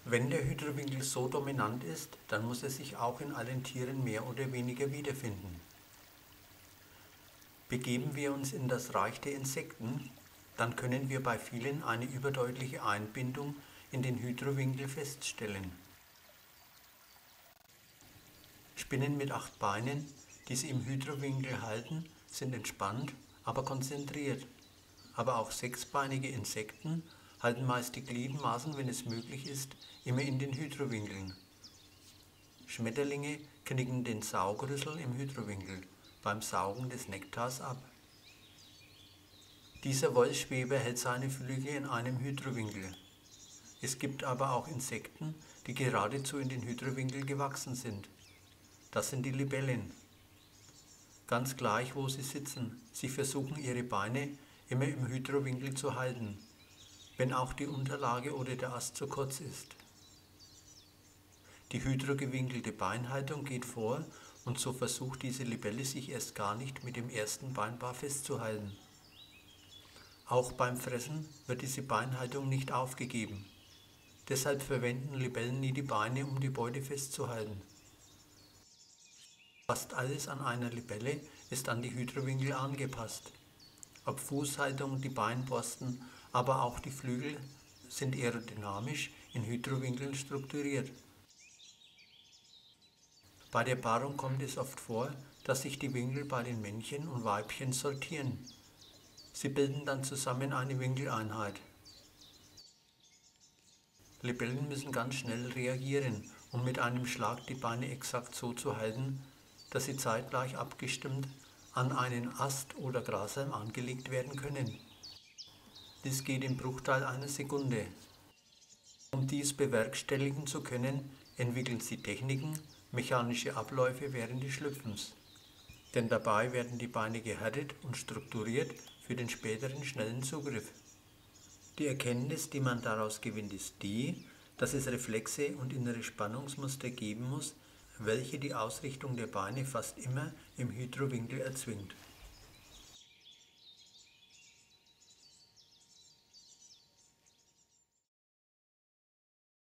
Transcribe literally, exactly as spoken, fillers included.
Wenn der Hydrowinkel so dominant ist, dann muss er sich auch in allen Tieren mehr oder weniger wiederfinden. Begeben wir uns in das Reich der Insekten, dann können wir bei vielen eine überdeutliche Einbindung in den Hydrowinkel feststellen. Spinnen mit acht Beinen, die sie im Hydrowinkel halten, sind entspannt, aber konzentriert. Aber auch sechsbeinige Insekten halten meist die Gliedmaßen, wenn es möglich ist, immer in den Hydrowinkeln. Schmetterlinge knicken den Saugrüssel im Hydrowinkel beim Saugen des Nektars ab. Dieser Wollschweber hält seine Flügel in einem Hydrowinkel. Es gibt aber auch Insekten, die geradezu in den Hydrowinkel gewachsen sind. Das sind die Libellen. Ganz gleich, wo sie sitzen, sie versuchen ihre Beine immer im Hydrowinkel zu halten, wenn auch die Unterlage oder der Ast zu kurz ist. Die hydrogewinkelte Beinhaltung geht vor und so versucht diese Libelle sich erst gar nicht mit dem ersten Beinpaar festzuhalten. Auch beim Fressen wird diese Beinhaltung nicht aufgegeben. Deshalb verwenden Libellen nie die Beine, um die Beute festzuhalten. Fast alles an einer Libelle ist an die Hydrowinkel angepasst. Ob Fußhaltung, die Beinborsten, aber auch die Flügel sind aerodynamisch in Hydrowinkeln strukturiert. Bei der Paarung kommt es oft vor, dass sich die Winkel bei den Männchen und Weibchen sortieren. Sie bilden dann zusammen eine Winkeleinheit. Libellen müssen ganz schnell reagieren, um mit einem Schlag die Beine exakt so zu halten, dass sie zeitgleich abgestimmt an einen Ast oder Grashalm angelegt werden können. Dies geht im Bruchteil einer Sekunde. Um dies bewerkstelligen zu können, entwickeln sie Techniken, mechanische Abläufe während des Schlüpfens. Denn dabei werden die Beine gehärtet und strukturiert für den späteren schnellen Zugriff. Die Erkenntnis, die man daraus gewinnt, ist die, dass es Reflexe und innere Spannungsmuster geben muss, welche die Ausrichtung der Beine fast immer im Hydrowinkel erzwingt.